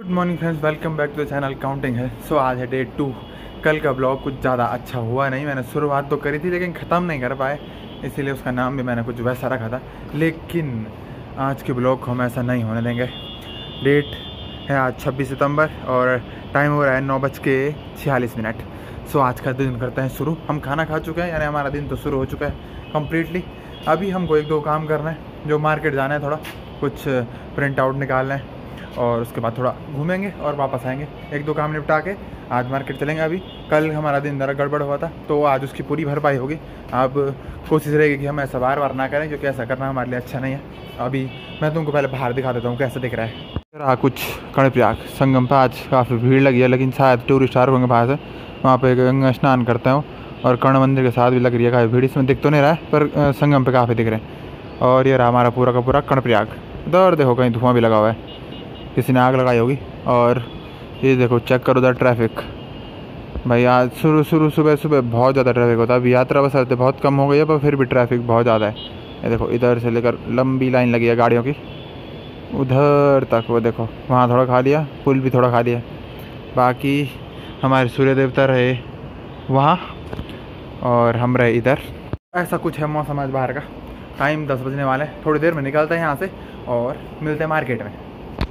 Good morning friends, welcome back to the channel. Counting है। So आज है day 2। कल का ब्लॉग कुछ ज़्यादा अच्छा हुआ नहीं। मैंने शुरुआत तो करी थी लेकिन ख़त्म नहीं कर पाए, इसीलिए उसका नाम भी मैंने कुछ वैसा रखा था। लेकिन आज के ब्लॉग को हम ऐसा नहीं होने देंगे। डेट है आज 26 सितंबर और टाइम हो रहा है 9:46। सो आज का दिन करते हैं शुरू। हम खाना खा चुके हैं, यानी हमारा दिन तो शुरू हो चुका है कम्प्लीटली। अभी हमको एक दो काम करना है, जो मार्केट जाना है, थोड़ा कुछ प्रिंट आउट निकालना है और उसके बाद थोड़ा घूमेंगे और वापस आएंगे। एक दो काम निपटा के आज मार्केट चलेंगे। अभी कल हमारा दिन ज़रा गड़बड़ हुआ था तो आज उसकी पूरी भरपाई होगी। अब कोशिश रहेगी कि हम ऐसा बार बार ना करें, क्योंकि ऐसा करना हमारे लिए अच्छा नहीं है। अभी मैं तुमको पहले बाहर दिखा देता हूँ कैसा दिख रहा है। रहा कुछ कर्णप्रयाग संगम पर आज काफ़ी भीड़ लगी है, लेकिन शायद टूरिस्ट आ रहे होंगे बाहर से। वहाँ पर गंगा स्नान करते हो और कर्ण मंदिर के साथ भी लग रही है काफ़ी भीड़। इसमें दिख तो नहीं रहा है पर संगम पर काफ़ी दिख रहे हैं। और ये रहा हमारा पूरा का पूरा कर्णप्रयाग। इधर देखो कहीं धुआं भी लगा हुआ है, किसी ने आग लगाई होगी। और ये देखो चेक करो उधर ट्रैफिक। भाई आज सुबह बहुत ज़्यादा ट्रैफिक होता है। अभी यात्रा बस आते बहुत कम हो गई है पर फिर भी ट्रैफिक बहुत ज़्यादा है। ये देखो इधर से लेकर लंबी लाइन लगी है गाड़ियों की उधर तक। वो देखो वहाँ थोड़ा खा लिया, पुल भी थोड़ा खा लिया। बाकी हमारे सूर्य देवता रहे वहाँ और हम रहे इधर। ऐसा कुछ है मौसम आज बाहर का। टाइम 10 बजने वाले हैं। थोड़ी देर में निकलते हैं यहाँ से और मिलते हैं मार्केट में।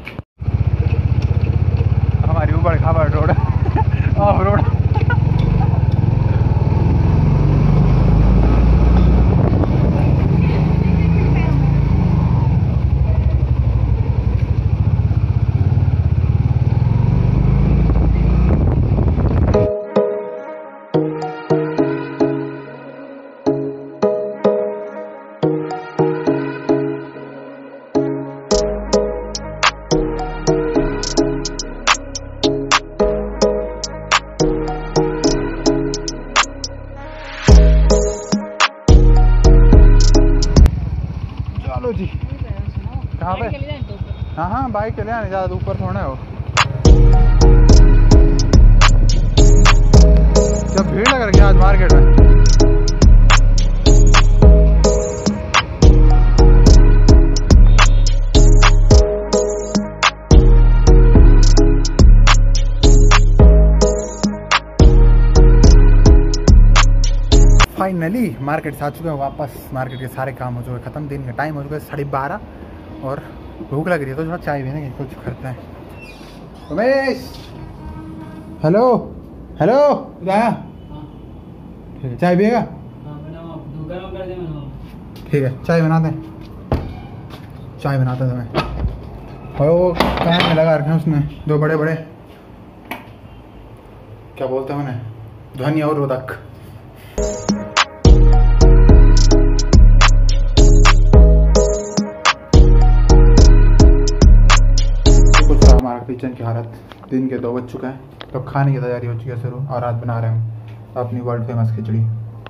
हमारी ऊपर खाबर रोड ऑफ रोड। जी कहाँ पे? हाँ बाइक के लिए आने, ज़्यादा ऊपर थोड़ा हो। जब भीड़ लग रही है आज मार्केट में। फाइनली मार्केट से आ चुके हैं वापस। मार्केट के सारे काम हो चुके, ख़त्म। दिन का टाइम हो चुका है 12:30 और भूख लग रही है तो थोड़ा चाय भी नहीं कुछ करते हैं। उमेश, हेलो हेलो, ठीक है चाय पिएगा? ठीक है चाय बनाते हैं। चाय बनाते हैं तुम्हें। और वो पैन में लगा रखे हैं, उसमें दो बड़े बड़े क्या बोलते हैं उन्हें, ध्वनि अवरोधक। किचन की हालत। दिन के 2 बज चुका है तो खाने की तैयारी हो चुकी है शुरू। और आज बना रहे हैं अपनी वर्ल्ड फेमस खिचड़ी।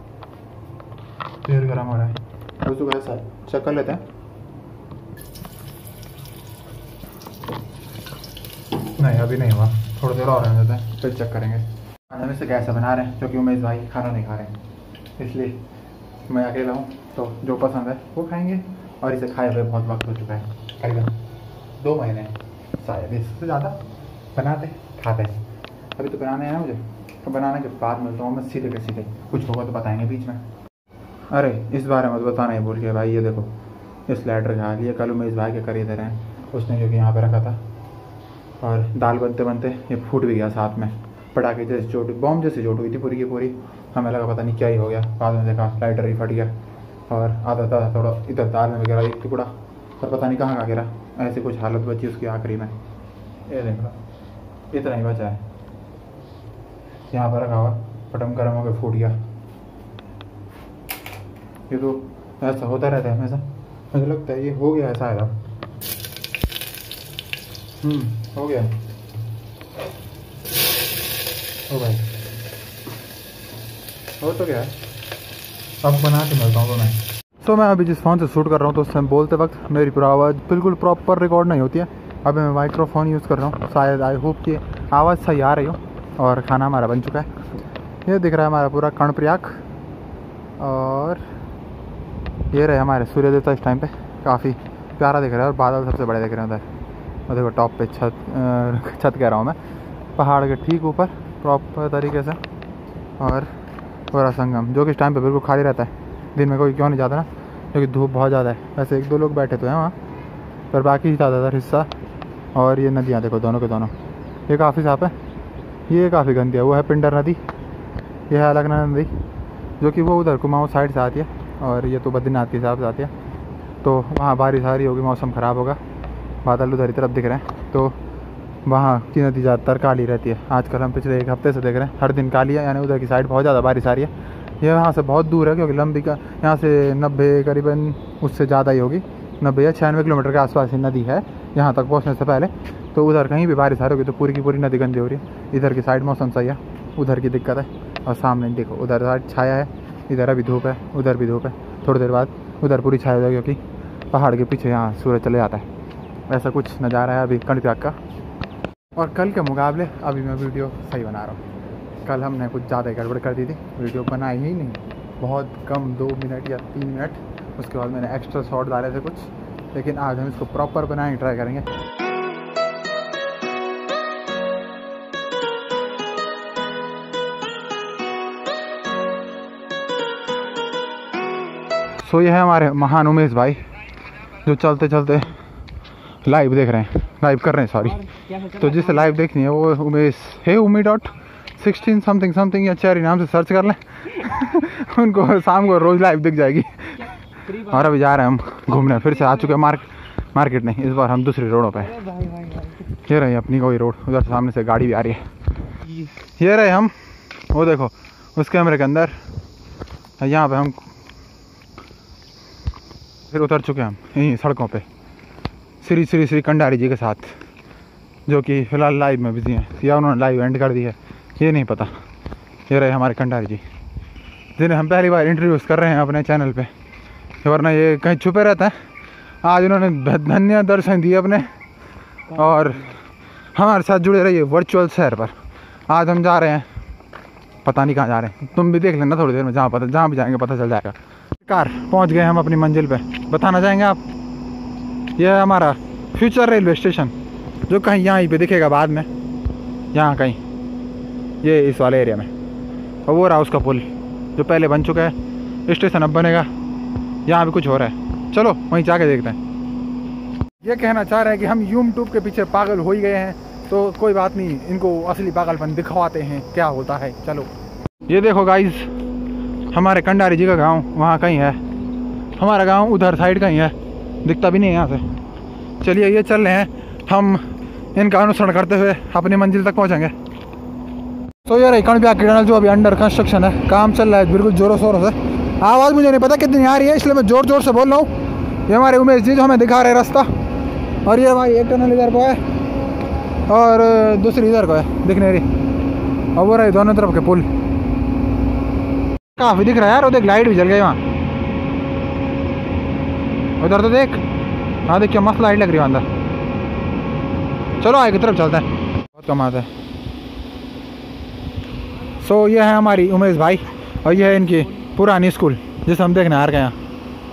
तेल गर्म हो रहा है उसको ऐसा चेक कर लेते हैं। नहीं अभी नहीं हुआ, थोड़ी देर और रहने देते हैं फिर चेक करेंगे। खाने में से कैसे बना रहे हैं क्योंकि उमेश भाई खाना नहीं खा रहे हैं, इसलिए मैं अकेला हूँ तो जो पसंद है वो खाएंगे। और इसे खाए हुए बहुत वक्त हो चुका है, करीबन 2 महीने शायद, इससे ज़्यादा। बनाते खाते हैं। अभी तो बनाने हैं मुझे, तो बनाने के बाद मिलता हूँ मैं सीधे के सीधे। कुछ होगा तो बताएंगे बीच में। अरे इस बारे में तो बताना ही भूल गया भाई। ये देखो इस स्लाइडर खा लिया, कल मैं इस भाई के खरीदे रहे हैं उसने, क्योंकि यहाँ पे रखा था। और दाल बनते बनते ये फूट भी गया साथ में। पटाखे जैसे चोट, बॉम्ब जैसी चोट हुई थी पूरी की पूरी। हमें लगा पता नहीं क्या ही हो गया, बाद में देखा स्लाइडर ही फट गया। और आधा था थोड़ा इधर दाल में गिरा एक टुकड़ा, पर पता नहीं कहाँ गिरा। ऐसी कुछ हालत बची उसकी आखिरी में। ये देख लो इतना ही बचा है, यहाँ पर रखा हुआ, पटम गर्म होकर फूट गया। ये तो ऐसा होता रहता है हमेशा। मुझे लगता है ये हो गया है शायद। अब हो गया। ओ भाई हो तो गया। अब बना के मिलता हूँ मैं। तो मैं अभी जिस फ़ोन से शूट कर रहा हूँ तो उसमें बोलते वक्त मेरी पूरी आवाज़ बिल्कुल प्रॉपर रिकॉर्ड नहीं होती है। अभी मैं माइक्रोफोन यूज़ कर रहा हूँ, शायद आई होप कि आवाज़ सही आ रही हो। और खाना हमारा बन चुका है। ये दिख रहा है हमारा पूरा कर्णप्रयाग। और ये रहे हमारे सूर्य देवता इस टाइम पे, काफ़ी प्यारा दिख रहा है और बादल सबसे बड़े दिख रहे हैं उधर। और देखो टॉप पे छत कह रहा हूँ मैं, पहाड़ के ठीक ऊपर प्रॉपर तरीके से। और पूरा संगम जो कि इस टाइम पे बिल्कुल खाली रहता है, दिन में कोई क्यों नहीं जाता ना, क्योंकि धूप बहुत ज़्यादा है। वैसे 1-2 लोग बैठे तो हैं वहाँ, पर बाकी ज़्यादातर हिस्सा। और ये नदियाँ देखो दोनों के दोनों, ये काफ़ी साफ है, ये काफ़ी गंदी है। वो है पिंडर नदी, ये है अलकनंदा नदी जो कि वो उधर कुमाऊँ साइड से आती है, और ये तो बद्रीनाथ के हिसाब से आती है। तो वहाँ बारिश आ रही होगी, मौसम ख़राब होगा, बादल उधर की तरफ दिख रहे हैं, तो वहाँ की नदी ज़्यादातर काली रहती है। आजकल हम पिछले 1 हफ्ते से देख रहे हैं हर दिन काली है, यानी उधर की साइड बहुत ज़्यादा बारिश आ रही है। ये यहाँ से बहुत दूर है, क्योंकि लंबी का यहाँ से 90 करीबन उससे ज़्यादा ही होगी, 90 या 96 किलोमीटर के आसपास ही नदी है यहाँ तक पहुँचने से पहले। तो उधर कहीं भी बारिश आ रही होगी तो पूरी की पूरी नदी गंदी हो रही है। इधर की साइड मौसम सही है, उधर की दिक्कत है। और सामने देखो उधर साइड छाया है, इधर अभी धूप है, उधर भी धूप है। थोड़ी देर बाद उधर पूरी छाया हो जाएगी, क्योंकि पहाड़ के पीछे यहाँ सूरज चले जाता है। ऐसा कुछ नज़ारा है अभी कर्णप्रयाग का। और कल के मुकाबले अभी मैं वीडियो सही बना रहा हूँ। कल हमने कुछ ज़्यादा गड़बड़ कर दी थी, वीडियो बनाई ही नहीं, बहुत कम 2 मिनट या 3 मिनट। उसके बाद मैंने एक्स्ट्रा शॉट डाले थे कुछ, लेकिन आज हम इसको प्रॉपर बनाने की ट्राई करेंगे। सो ये है हमारे महान उमेश भाई, जो चलते चलते लाइव देख रहे हैं, लाइव कर रहे हैं सॉरी। तो जिसे लाइव देखनी है वो उमेश है umi.16 समथिंग या चेरी नाम से सर्च कर लें उनको शाम को रोज़ लाइव दिख जाएगी। और अभी जा रहे हैं हम घूमने, फिर से आ चुके हैं मार्केट नहीं, इस बार हम दूसरी रोडों पे। ये रही अपनी कोई रोड, उधर सामने से गाड़ी भी आ रही है। ये रहे हम, वो देखो उस कैमरे के अंदर, यहाँ पे हम फिर उतर चुके हैं हम यहीं सड़कों पे श्री श्री श्री कंडारी जी के साथ, जो कि फ़िलहाल लाइव में बिजी हैं, या उन्होंने लाइव एंड कर दी है ये नहीं पता। ये रहे हमारे कंडारी जी, जिन्हें हम पहली बार इंट्रोड्यूस कर रहे हैं अपने चैनल पे, वरना ये कहीं छुपे रहते हैं। आज उन्होंने धन्य दर्शन दिए अपने, और हमारे साथ जुड़े रहिए वर्चुअल शहर पर। आज हम जा रहे हैं, पता नहीं कहाँ जा रहे हैं, तुम भी देख लेना थोड़ी देर में, जहाँ भी जाएंगे पता चल जाएगा। कार पहुंच गए हम अपनी मंजिल पे, बताना चाहेंगे आप? यह है हमारा फ्यूचर रेलवे स्टेशन, जो कहीं यहाँ पे दिखेगा बाद में, यहाँ कहीं ये इस वाले एरिया में। और वो रहा उसका पुल जो पहले बन चुका है, स्टेशन अब बनेगा। यहाँ भी कुछ हो रहा है, चलो वहीं जाके देखते हैं। ये कहना चाह रहे हैं कि हम यूट्यूब के पीछे पागल हो ही गए हैं, तो कोई बात नहीं, इनको असली पागलपन दिखवाते हैं क्या होता है। चलो ये देखो गाइस, हमारे कंडारी जी का गांव वहाँ कहीं है, हमारा गांव उधर साइड कहीं है, दिखता भी नहीं है यहाँ से। चलिए ये चल रहे हैं हम, इनका अनुसरण करते हुए अपनी मंजिल तक पहुँचेंगे। तो ये रही कर्णप्रयाग की टनल, जो अभी अंडर कंस्ट्रक्शन है, काम चल रहा है बिल्कुल जोरों शोरों से। आवाज़ मुझे नहीं पता कितनी आ रही है, इसलिए मैं ज़ोर ज़ोर से बोल रहा हूँ। ये हमारे उमेश जी जो हमें दिखा रहे रास्ता, और ये हमारी एक टनल इधर को है और दूसरी इधर को है दिखने रही, और वो रही दोनों तरफ के पुल काफ़ी दिख रहा है यार। वो देख लाइट भी जल गई वहाँ, उधर तो देख, हाँ देख क्या मस्त लाइट लग रही है अंदर। चलो आगे की तरफ चलते हैं, बहुत कमाते हैं। सो ये है हमारी उमेश भाई, और ये है इनकी पुरानी स्कूल जिसे हम देखने आ रहे हैं,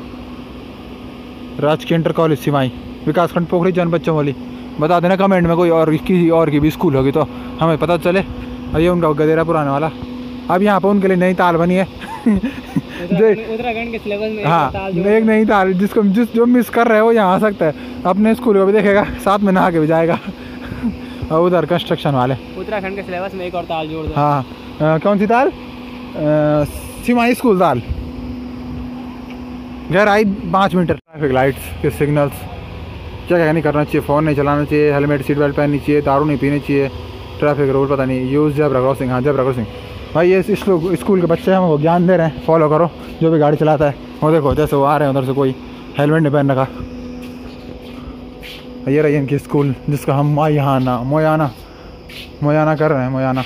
राजकीय इंटर कॉलेज सिवाई, विकासखंड पोखरी जन बच्चों वाली। बता देना कमेंट में कोई और की भी स्कूल होगी तो हमें पता चले। और ये उनका गदेरा पुराने वाला, अब यहाँ पर उनके लिए नई ताल बनी है उत्तराखंड के सिलेबस में। हाँ, एक नई ताल, जो मिस कर रहे हो यहाँ आ सकता है, अपने स्कूल को भी देखेगा, साथ में नहा के भी जाएगा। और उधर कंस्ट्रक्शन वाले, उत्तराखंड के सिलेबस में एक और ताल जोड़ दो। हाँ, कौन सी ताल? सिमाई स्कूल ताल। गहराई 5 मीटर। ट्रैफिक लाइट्स के सिग्नल्स, क्या क्या नहीं करना चाहिए, फ़ोन नहीं चलाना चाहिए, हेलमेट सीट बेल्ट पहननी चाहिए, दारू नहीं पीनी चाहिए, ट्रैफिक रूल पता नहीं, यूज़ जेब्रा क्रॉसिंग। हाँ जेब्रा क्रॉसिंग भाई, ये स्कूल के बच्चे हैं, वो ज्ञान दे रहे हैं, फॉलो करो जो भी गाड़ी चलाता है। वो देखो जैसे वो आ रहे हैं उधर से, कोई हेलमेट नहीं पहन रखा। ये रही इनकी स्कूल, जिसका हम मोयाना कर रहे हैं, मोयाना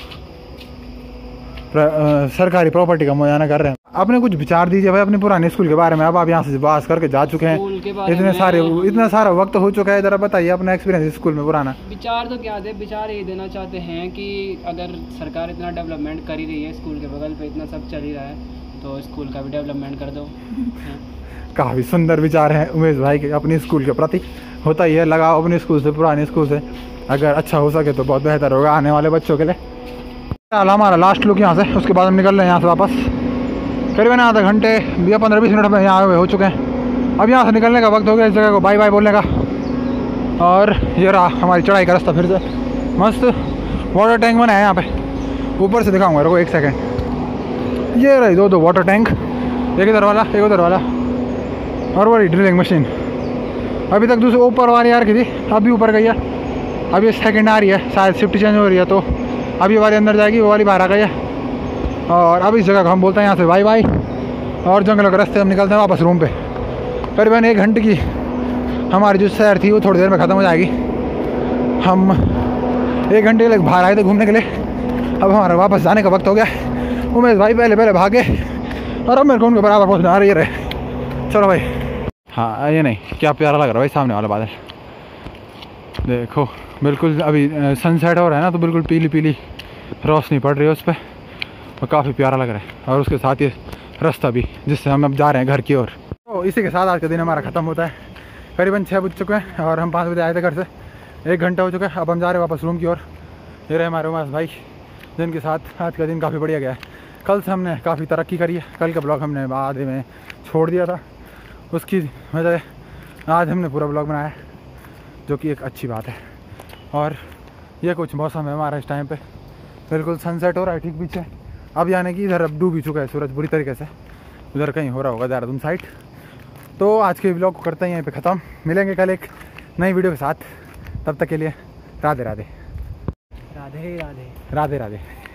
सरकारी प्रॉपर्टी का मुआयना कर रहे हैं। आपने कुछ विचार दीजिए भाई अपने पुराने स्कूल के बारे में। अब आप यहाँ से बात करके जा चुके हैं, इतना सारा वक्त हो चुका है, जरा बताइए अपना एक्सपीरियंस स्कूल में पुराना। विचार तो क्या थे, विचार ये देना चाहते हैं कि अगर सरकार इतना डेवलपमेंट कर ही रही है, स्कूल के बगल पे इतना सब चल ही रहा है, तो स्कूल का भी डेवलपमेंट कर दो। काफ़ी सुंदर विचार हैं उमेश भाई के अपने स्कूल के प्रति। होता ही है, लगाओ अपने स्कूल से, पुराने स्कूल से, अगर अच्छा हो सके तो बहुत बेहतर होगा आने वाले बच्चों के लिए। हमारा लास्ट लुक यहाँ से, उसके बाद हम निकल रहे हैं यहाँ से वापस। करीबन आधा घंटे या 15-20 मिनट में यहाँ हो चुके हैं। अब यहाँ से निकलने का वक्त हो गया, इस जगह को बाय बाय बोलने का। और ये रहा हमारी चढ़ाई का रास्ता। फिर से मस्त वाटर टैंक बना है यहाँ पे, ऊपर से दिखाऊंगा, रुको 1 सेकेंड। ये रही दो वाटर टैंक, एक इधर वाला एक उधर वाला, और बड़ी ड्रिलिंग मशीन। अभी तक दूसरे ऊपर वाली यार की थी, अभी ऊपर गई है। अभी ये सेकेंड आ रही है, शायद शिफ्ट चेंज हो रही है, तो अभी वाली अंदर जाएगी, वो वाली बाहर आ गई है। और अब इस जगह को हम बोलते हैं यहाँ से बाय बाय, और जंगलों के रास्ते हम निकलते हैं वापस रूम पे। करीबन 1 घंटे की हमारी जो सैर थी वो थोड़ी देर में ख़त्म हो जाएगी। हम 1 घंटे के लिए बाहर आए थे घूमने के लिए, अब हमारा वापस जाने का वक्त हो गया। उमेश भाई पहले भागे और अब मेरे को उनके बराबर पहुँचना आ रहे। चलो भाई। हाँ ये नहीं, क्या प्यारा लग रहा है भाई सामने वाला बादल, देखो बिल्कुल अभी सनसेट हो रहा है ना, तो बिल्कुल पीली पीली रोशनी पड़ रही है उस पर, और काफ़ी प्यारा लग रहा है। और उसके साथ ये रास्ता भी जिससे हम अब जा रहे हैं घर की ओर। तो इसी के साथ आज का दिन हमारा ख़त्म होता है। करीबन 6 बज चुके हैं और हम 5 बजे आए थे घर से। 1 घंटा हो चुका है, अब हम जा रहे हैं वापस रूम की ओर। ये रहे हमारे उमेश भाई, जिनके साथ आज का दिन काफ़ी बढ़िया गया है। कल से हमने काफ़ी तरक्की करी है। कल का ब्लॉग हमने आधे में छोड़ दिया था, उसकी वजह से आज हमने पूरा ब्लॉग बनाया है, जो कि एक अच्छी बात है। और ये कुछ मौसम है हमारा इस टाइम पे, बिल्कुल सनसेट हो रहा है ठीक पीछे। अब यानी कि इधर अब डूब ही चुका है सूरज बुरी तरीके से, उधर कहीं हो रहा होगा देहरादून साइड। तो आज के ब्लॉग को करते हैं यहीं पे ख़त्म। मिलेंगे कल एक नई वीडियो के साथ, तब तक के लिए राधे राधे। राधे राधे राधे राधे।